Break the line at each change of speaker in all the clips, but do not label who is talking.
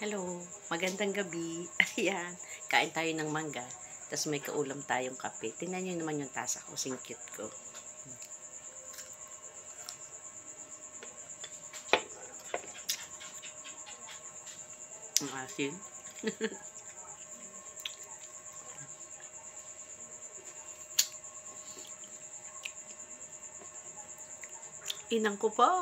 Hello, magandang gabi. Ayan, kain tayo ng mangga. Tapos may kaulam tayong kape. Tingnan nyo naman yung tasa ko, sing cute ko. Ang asin. Inang ko po.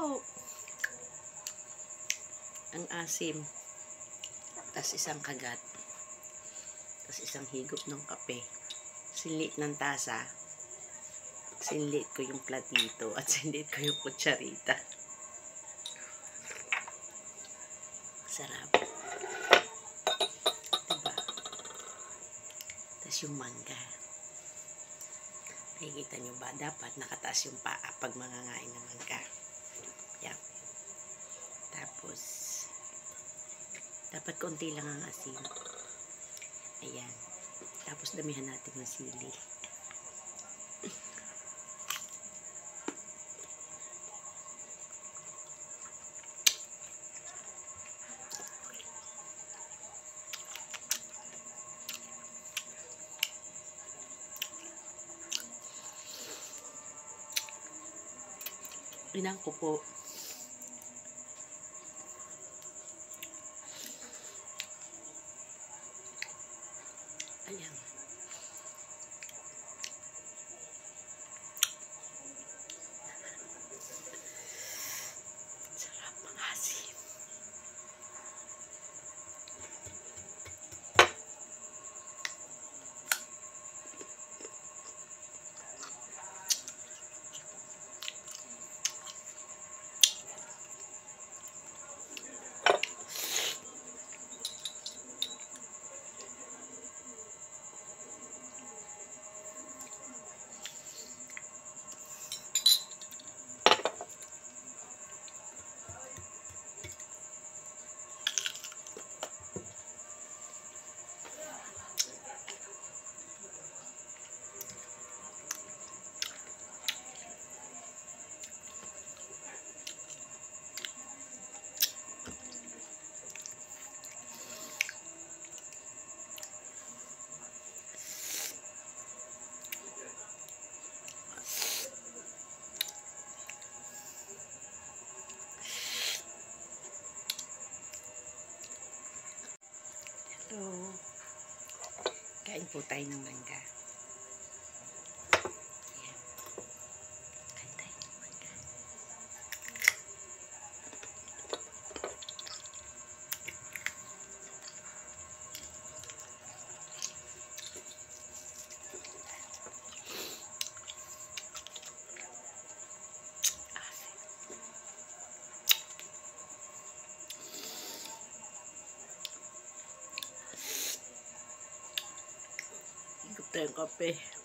Ang asim. Tapos isang kagat. Tapos isang higop ng kape. Sinlit ng tasa. Sinlit ko yung platito. At sinlit ko yung kutsarita. Sarap. Diba? Tapos yung mangga. Nakikita nyo ba? Dapat nakataas yung paa pag mangangain ng mangga. Yan. Tapos, dapat konti lang ang asin. Ayan. Tapos damihan natin ng sili. Inang ko po. Ayan. Sarap ng asim. So, kain po tayo ng mangga. Ayan. Kain tayo ng mangga. Higop tayong kape.